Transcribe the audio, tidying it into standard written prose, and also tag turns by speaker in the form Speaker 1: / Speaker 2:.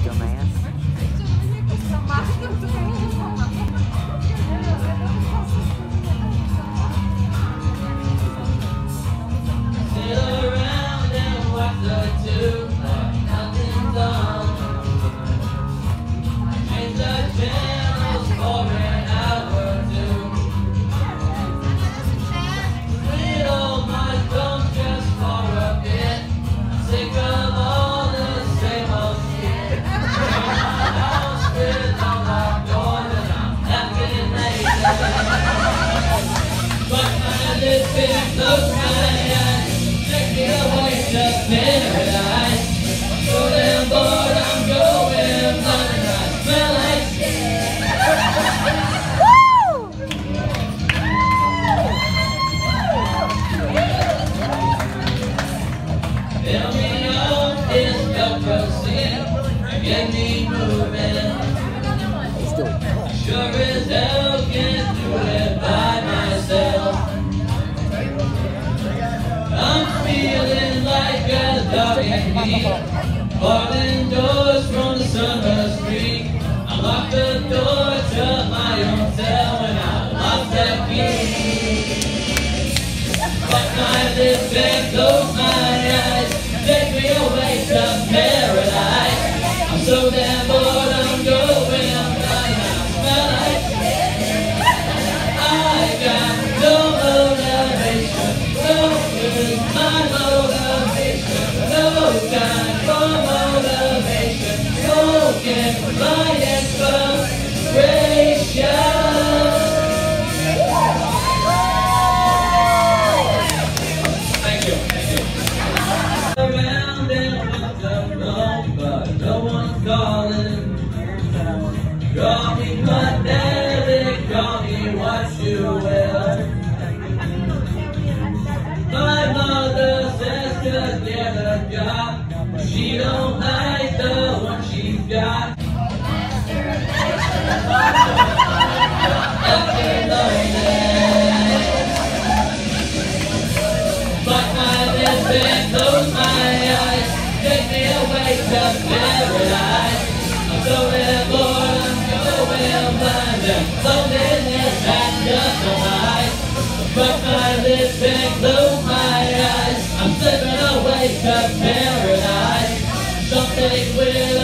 Speaker 1: dumbass.
Speaker 2: Sit around and watch the tube like nothing's on. Change the channels for an hour or two. Sweet old mind, don't just for a bit. Sick of all the same old shit. In my house with all locked doors and I'm having lazy. But my lipstick close my eyes. Take me away to paradise. So damn bored I'm going blind and I smell like shit. Fill me up this cocaine and get me moving. Sure as hell can't do it by myself. I'm feeling like a dog in heat, falling doors from the summer street. I locked the door to my own cell when I lost the key. But my lips and close my eyes, take me away to paradise. I'm so damn bored, I'm going blind, I smell like shit. I got no motivation, so is my motivation. No time for motivation, smoking my inspiration. Thank you. Around and want to know, but no one's calling. Call me pathetic, call me what you will. My mother says to get a job, but she don't like the one she's got. But my lips and close my eyes, take me away to paradise. I'm so damn bored, I'm going blind, and loneliness has just no eyes. But my lips and close my eyes, I'm slipping away to paradise. Something will